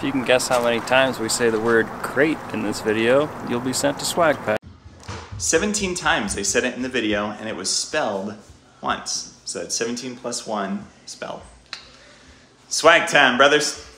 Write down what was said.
you can guess how many times we say the word Krait in this video, you'll be sent to Swag Pack. 17 times they said it in the video, and it was spelled once. So that's 17 plus 1 spelled. Swag time, brothers.